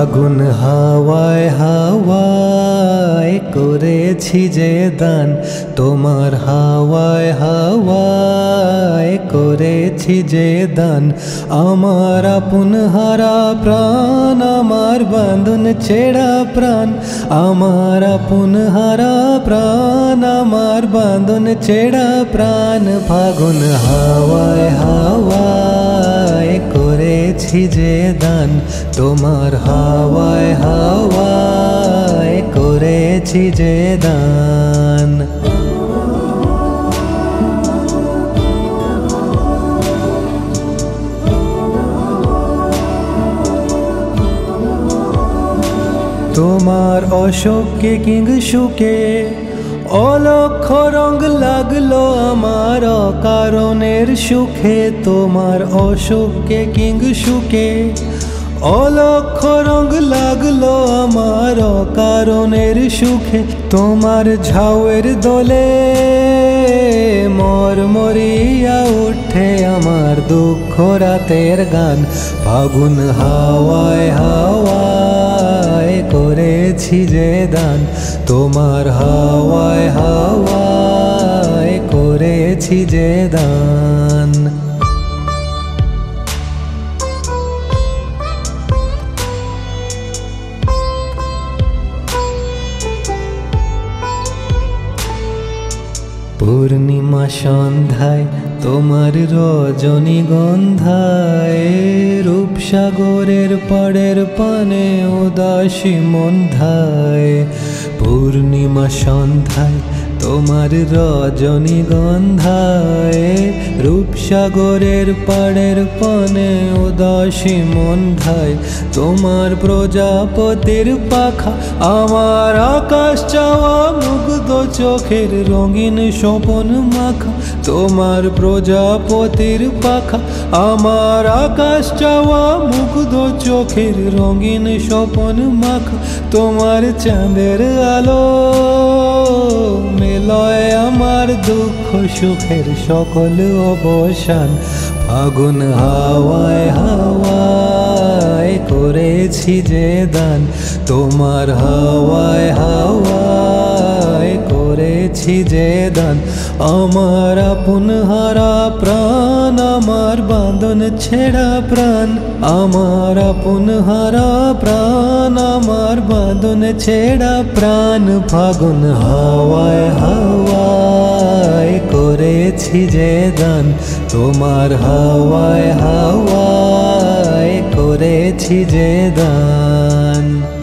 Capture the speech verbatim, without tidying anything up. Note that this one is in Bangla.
ফাগুন হাওয়ায় হাওয়ায় করেছি যে দান, তোমার হাওয়ায় হাওয়ায় করেছি যে দান। আমার আপন হারা প্রাণ, আমার বাঁধন ছেঁড়া প্রাণ, আমার আপন হারা প্রাণ, আমার বাঁধন ছেঁড়া প্রাণ। ফাগুন হাওয়ায় হাওয়ায় করেছি যে দান, তোমার হাওয়ায় হাওয়ায় করেছি যে দান। তোমার অশোকে কিং সুখে অলক্ষ রঙ লাগলো আমার অকারণের সুখে। তোমার অশোকে কিং সুখে অলক্ষ রঙ লাগলো আমার অকারণের সুখে। তোমার ঝাউয়ের দোলে মরমরিয়া উঠে আমার দুঃখ রাতের গান। ফাগুন হাওয়ায় হাওয়ায় করেছি যে দান, তোমার হাওয়ায় হাওয়ায় করেছি যে দান। পূর্ণিমা সন্ধ্যায় তোমার রজনীগন্ধায়, রূপসাগরের পাড়ের পানে উদাসী মন্ধায়। পূর্ণিমা সন্ধ্যায় তোমার রজনীগন্ধায়, রূপসাগরের পাড়ের পানে উদাসী মন্ধায়। তোমার প্রজাপতির পাখা আমার আকাশ চাওয়া মুগ্ধ চোখের রঙিন স্বপন মাখা। তোমার প্রজাপতির পাখা আমার আকাশ চাওয়া মুগ্ধ চোখের রঙিন স্বপন মাখা। তোমার চাঁদের আলো মেলয় আমার দুঃখ সুখের সকল অবসান। ফাগুন হাওয়ায় হাওয়ায় করেছি যে দান, তোমার হাওয়ায় হাওয়ায় করেছি যে দান। আমার আপন হারা প্রাণ, আমার বাঁধন ছেঁড়া প্রাণ, আমার আপন হারা প্রাণ, আমার বাঁধন ছেঁড়া প্রাণ। ফাগুন হাওয়ায় হাওয়ায় করেছি যে দান, তোমার হাওয়ায় হাওয়ায় করেছি যে দান।